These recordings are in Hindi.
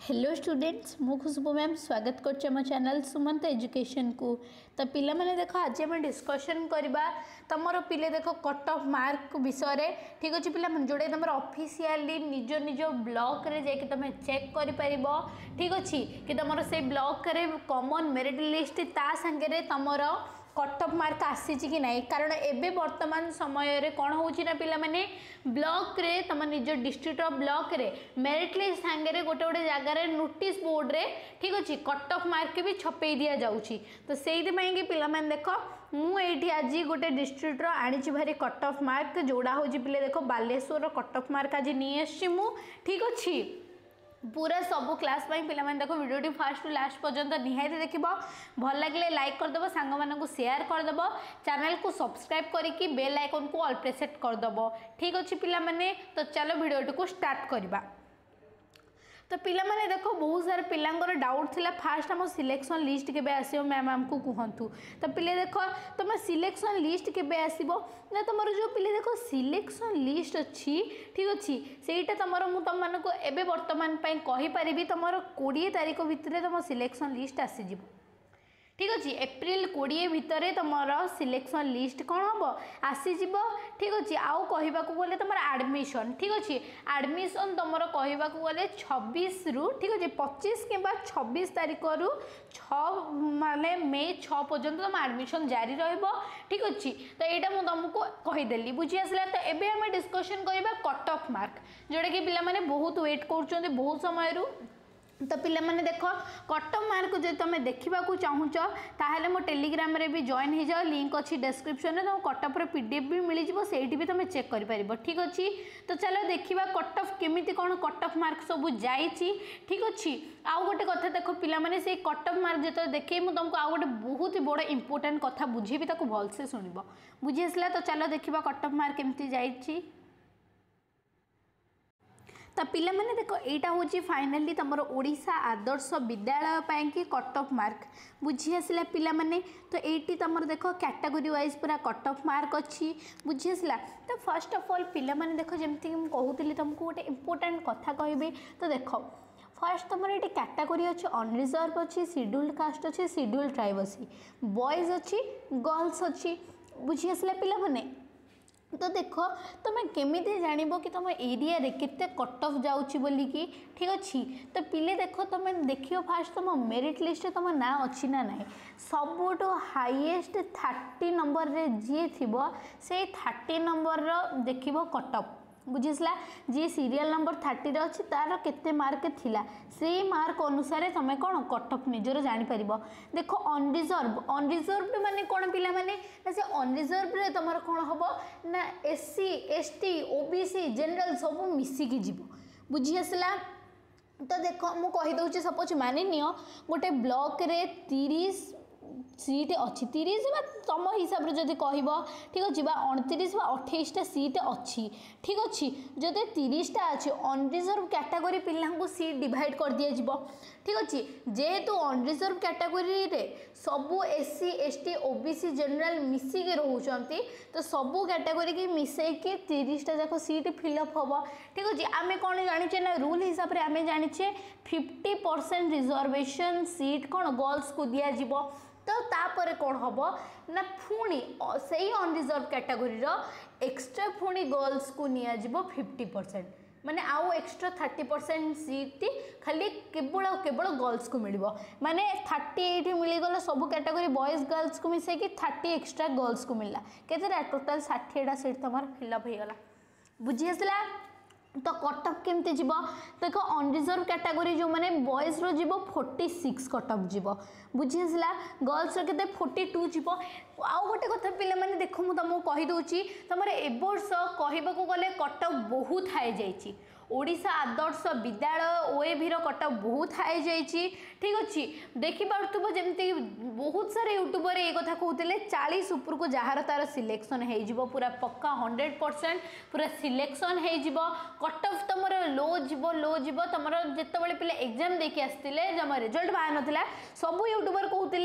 हेलो स्टूडेंट्स मु खुशबू मैम स्वागत कर चैनल सुमंत एजुकेशन को। तो पिला माने देखो आज आम डिस्कशन करवा तुम पिले देख कट ऑफ मार्क विषय ठीक अच्छे पिला जोड़े तुम ऑफिशियली निज निज ब्लॉक रे जाके तुम चेक कर ठीक अच्छे कि तुम से ब्लॉक रे कॉमन मेरिट लिस्ट ता संगे तुम कट ऑफ मार्क आसी कि नहीं कारण एबे वर्तमान समय रे कौन होची ना पिला माने ब्लॉक रे तुम निज डिस्ट्रिक्ट ब्लॉक रे मेरिट लिस्ट सांगे गोटे गोटे जगार नोटिस बोर्ड रे ठीक अच्छे कट ऑफ मार्क भी छपे दि जाऊँगी। तो से पिला माने देख मुझे आज गोटे डिस्ट्रिक्ट आनी भारी कट ऑफ मार्क जोड़ा हो पिले देख बालेश्वर कट ऑफ मार्क आज नहीं आसी ठीक अच्छे पूरा सबू क्लास पिला माने देखो वीडियो फास्ट टू लास्ट पर्यंत निहाती देख भल लगे लाइक करदेव सांग मानू शेयर करदेव चैनल को सब्सक्राइब करके बेल आइकन को ऑल प्रेस करदेव ठीक अच्छे पिला माने। तो चलो वीडियो को स्टार्ट करवा। तो पिला माने देखो बहुत सारे पिलांगर डाउट थिला फास्ट हम सिलेक्शन लिस्ट केबे आसीबो मैम हमको कहंतु। तो पिले देखो तुम सिलेक्शन लिस्ट केबे आसीबो ना तुमरो जो पिले देखो सिलेक्शन लिस्ट अच्छी ठीक अच्छी सेटा तुमरो मु तुम मानको एबे वर्तमान पई कहि परिबी तुमरो 20 तारिख भितरे तुम सिलेक्शन लिस्ट आसी जिवो ठीक अच्छे एप्रिल 20 भितर तुम सिलेक्शन लिस्ट कौन हम आसीज ठीक अच्छे आउ कहवाक गले तुम आडमिशन ठीक अच्छे आडमिशन तुम कहवाक गले 26 रु ठीक अच्छे 25 कि 26 तारिख रु 6 माने मे 6 पर्यंत तुम आडमिशन जारी रहिबो ठीक अच्छे। तो यहाँ मुझे तुमको कहीदेली बुझी आसला। तो एबे हमें डिस्कशन करवा कट ऑफ मार्क जोटा कि पिला माने बहुत वेट कर बहुत समय रू। तो पिला माने देख कट ऑफ मार्क जो तुम देखा चाहूच ताहले मो टेलीग्राम रे भी जॉइन हो जाओ लिंक अच्छी डिस्क्रिप्शन में तुम कट ऑफ पीडीएफ भी मिल जाव से भी तुम चेक कर ठीक अच्छे। तो चलो देखा कट ऑफ केमिति कौन कट ऑफ मार्क सब जाइए ठीक अच्छे। आउ गोटे कथा देख पिला माने से कट ऑफ मार्क जो देखे मुझे तुमको आउ गोटे बहुत ही बड़ इंपोर्टेंट कथा बुझेबी ताको भलसे शुणव बुझी आसला। तो चलो देखा कट ऑफ मार्क केमती जाइए। तो पिला माने देखो यहाँ हूँ फाइनाली तुम ओडिशा आदर्श विद्यालय पाई कि कट ऑफ मार्क बुझी आसला पिला माने। तो ये तुम देख कैटेगरी वाइज पूरा कट ऑफ मार्क अच्छी बुझी आसला। तो फर्स्ट ऑफ ऑल पिला माने देख जमती कहूली तुमको गोटे इंपोर्टेंट कथा कहबी। तो देख फर्स्ट तुम ये कैटेगरी अच्छी अनरिजर्व अच्छी शेड्यूल्ड कास्ट अच्छी शेड्यूल्ड ट्राइब अच्छी बॉयज अच्छी गर्ल्स अच्छी बुझी आसला पिला माने। तो देख तुम केमी जान कि तुम एरिया रे केते कट ऑफ जाऊँगी बोलिकी ठीक अच्छे। तो पिले देख तुम देख फास्ट तुम मेरिट लिस्ट तुम ना अच्छी ना ना सबुठ हाईएस्ट 30 नंबर रे जी थी से 30 नंबर देख कट ऑफ बुझीसला जी सीरियल नंबर 30 रे अच्छी तार केते मार्क थिला से मार्क अनुसार तुम कौन कट ऑफ निजर जापर। देख अनरिजर्व माने कौन पिला माने ना से अनरिजर्व रे तुम कौन हम ना एससी एसटी ओबीसी जनरल सब मिसिकी जीव बुझी आसला। तो देख मु कहीदे सपोज मानि नियो गोटे ब्लॉक रे 30 सीट अच्छी 30 तुम हिसाब से जब कह ठीक अच्छे 29 बा 28टा सीट अच्छी ठीक अच्छे जदि 30टा अच्छी अनरिजर्व कैटेगरी पिला सीट डिवाइड कर दि ठीक अच्छे। जेहेतु अनरिजर्व कैटेगरी रे सबू एससी एसटी ओबीसी जनरल मिसिकी रोचंती तो सबू कैटेगरी की मिसेकी 30टा जाक सीट फिलअप हम ठीक अच्छे। आम कौन जाने ना रूल हिसाब से आम जाने 50% रिजर्वेशन सीट कौन गर्ल्स को दि जाव। तो तापर कौन हम ना पुणी से अनरिजर्व कैटेगरी एक्स्ट्रा पुणी गर्ल्स को नियाजिबो 50% माने आउ एक्स्ट्रा 30% सीट खाली केवल केवल गर्ल्स को मिल माने 30 मिलगला सब कैटेगरी बॉयज गर्ल्स को मिसेकी 30 एक्स्ट्रा गर्ल्स को मिलला केते टोटल 60टा सीट तुम फिलअप हो गला बुझी आसला। तो कट ऑफ केमती जीव देख अनरिजर्व कैटेगरी जो मैंने बॉयज रो जीव 46 कट ऑफ जीव बुझी आसला गर्ल्स रो केते 42 जीव। आउ गोटे कथा पिले माने देखो मु तुमको कहीदे तुम ए वर्ष कहवाक गले कट ऑफ बहुत हाई जाइए Odisha Adarsha Vidyalaya OAV cut off बहुत हाई जाइए ठीक अच्छे। देखिपे जमती बहुत सारे यूट्यूबर ये कथा कहते 40 उपर को जार तार सिलेक्शन हो पूरा पक्का 100% पूरा सिलेक्शन हो कट ऑफ तुम लो जीव तुम जिते पिले एग्जाम देखी आसते जमा रिजल्ट बाहर नाला सब यूट्यूबर कहते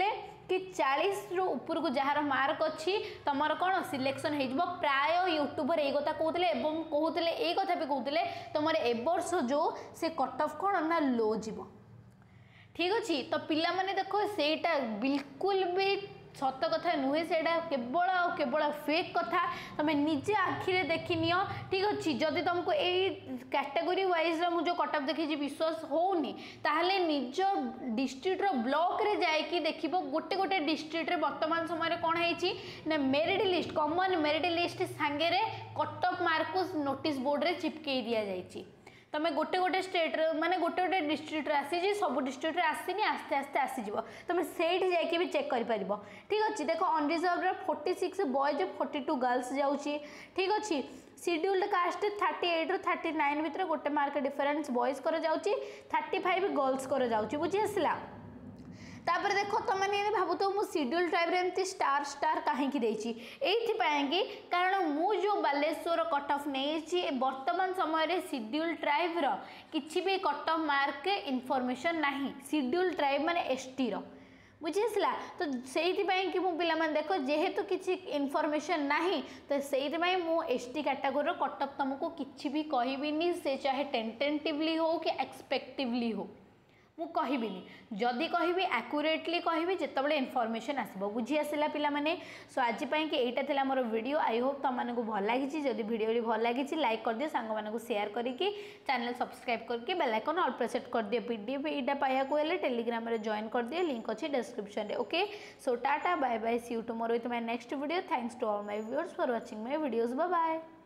कि 40 रु ऊपर को जार मार्क अच्छी तुमर कौन सिलेक्शन हो प्राय यूट्यूबर ये कथा कहते एवं कहते ये कथा भी कहते तुम ए वर्ष जो से कट ऑफ कौन ना लो जीव ठीक अच्छे तो पिला माने देखो सेटा बिल्कुल भी सत कथा नुहे से केवल फेक कथा तुम निजे आखिरे देखी नियो ठीक अच्छे जदि तुमको यही कैटेगोरी वाइज जो कटअप देखी विश्वास होनी ताहले निज डिस्ट्रिक्टर ब्लॉक रे जाइकी देखिबो गोटे गोटे डिस्ट्रिक्ट रे वर्तमान समय कौन है merit list common merit list सांगे रे कटअप मार्क को नोटिस बोर्ड रे चिपकई दिया जाइछि तुम गोटे गोटे स्टेट माने गोटे गोटे डिस्ट्रिक्ट आसी सब डिस्ट्रिक्ट आसनी आस्ते आस्ते आसीज तुम से जाकि भी चेक कर ठीक अच्छे देख अनरिजर्व 46 बॉयज 42 गर्ल्स जाऊँगी ठीक अच्छे शेड्यूल्ड कास्ट 38 रु 39 भितर गोटे मार्क डिफरेन्स बॉयज कर जाऊँगी 35 गर्ल्स कर जाऊँगी बुझी आसला तापर देख तुम मैंने भावु तो मुझे शेड्यूल ट्राइब एमती स्टार स्टार कहीं कि कारण मु जो बालेश्वर कट ऑफ नहीं वर्तमान समय शेड्यूल ट्राइब किसी भी कट ऑफ मार्क इनफॉरमेशन नहीं शेड्यूल ट्राइब माने एसटी बुझीसला तो से कि मु पिला देख जेहेतु किसी इनफॉरमेशन नहीं तो से एसटी कैटेगोरी कट ऑफ तुमको किसी भी कहबी से चाहे टेंटेटिवली हो कि एक्सपेक्टिवली हो मु कहबिनी जदि कहबी एक्यूरेटली कहबी जितेबाला इनफॉरमेशन आसब बुझी आसला पिला माने सो आज कि एटा थिला मोर वीडियो आई होप तुमको भल लगी जदि वीडियो भल लगी लाइक कर दियो सांग मानक शेयर करके चैनल सब्सक्राइब करके बेल आइकन ऑल प्रेस कर दियो पीडीएफ एटा पाया को हेले टेलीग्राम रे जॉइन कर दियो लिंक अच्छी डिस्क्रिप्शन रे okay so tata bye bye see you tomorrow with my next video thanks to all my viewers for watching my videos bye bye.